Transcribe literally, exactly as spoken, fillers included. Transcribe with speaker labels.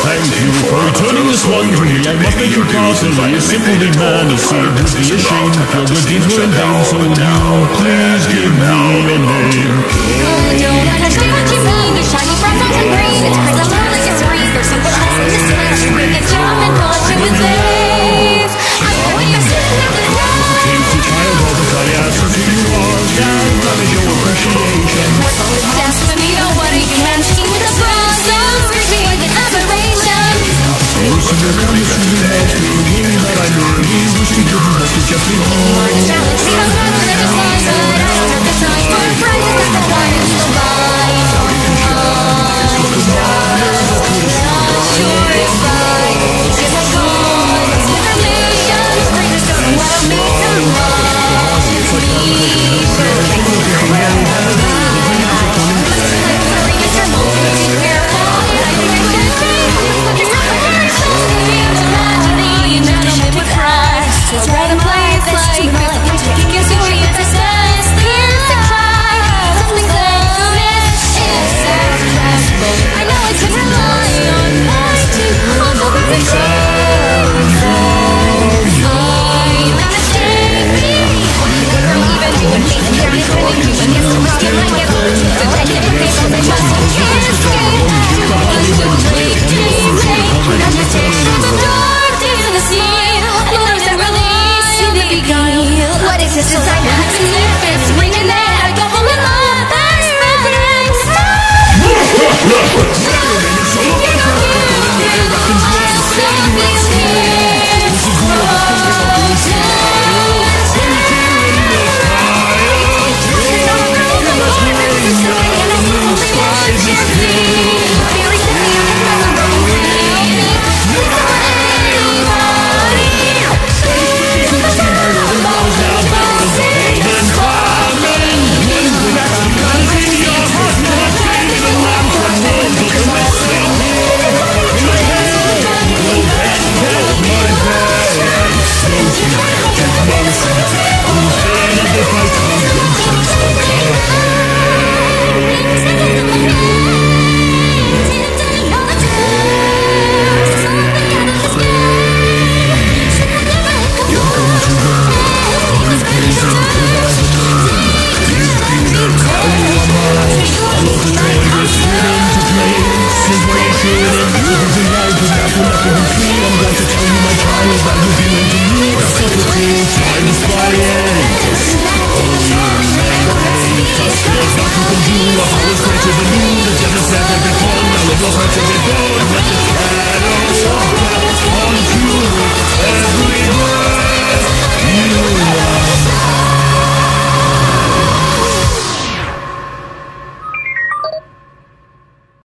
Speaker 1: thank you for returning this one to me. I must make you personally a simply man as sin would be ashamed if your good deeds were in vain. So now, please give me your name.
Speaker 2: I don't understand what you mean. You're shiny from Funkin green. It's crazy, I'm only a three. There's something else in this place. You make a jump and thought you would leave. I know what you're sitting at the head.
Speaker 1: Casey child, all the bloody asses who you are. Now, let me show appreciation.
Speaker 2: Always dance with me, nobody can see with the problems. Freaky with an aberration.
Speaker 1: Listen around the city, help me. Meaning that I know you wish you didn't have to just be home.
Speaker 2: More distracted, see those men with the signs, but I don't have the time for a friend who is the one who's so blind. Sure it's right. Yes, I'm gone. It's information. Strangers don't know what I'll make them wrong. It's me. Let's write a place like this. It gives you a business. Here's the try. Something's honest. It's successful. I know I can rely on my team. Although there's a chance. I'm not mistaken. We're even doing things. They're defending you against the rock. And I get all the truth. And I never face all the justice.